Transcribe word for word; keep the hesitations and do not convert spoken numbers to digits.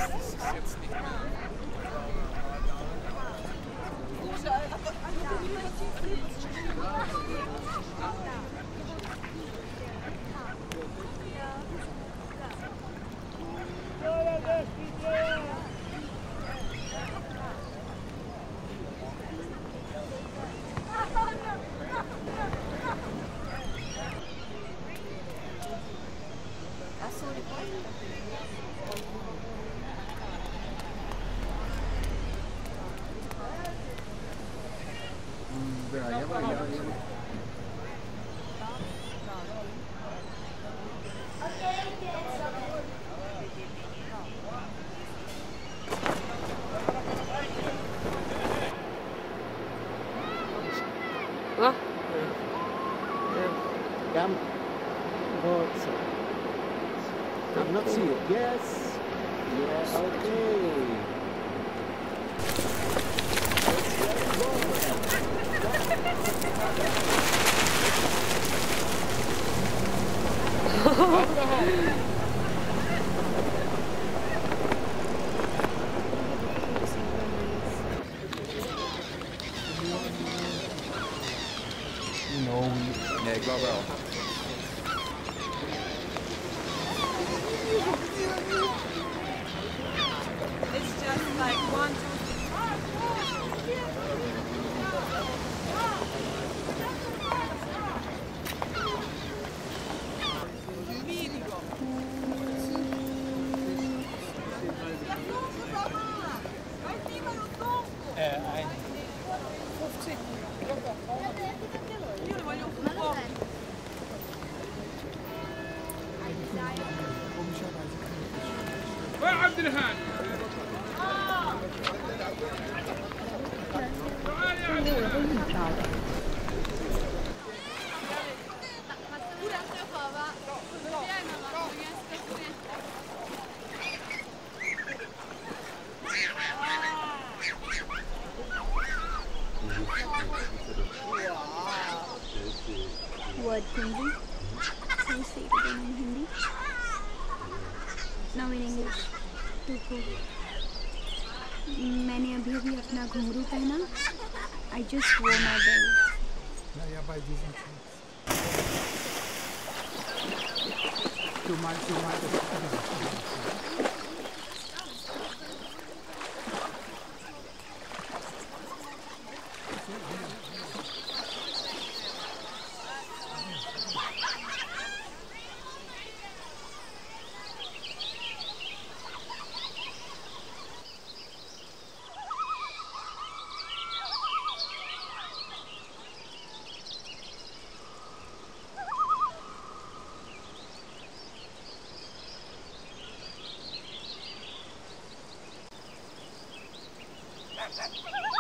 Huh? Come. Go. I'm not see it. Yes. Yes. Okay. No. Nee, ik wou wel. It's just like one, two, io ne voglio un po'. وين عبد الهان؟ Word Hindi. Can say it again in Hindi. Now in English. देखो मैंने अभी अभी अपना घुंघरू पहना. I just wore my belt. Too much, too much. Ha ha ha!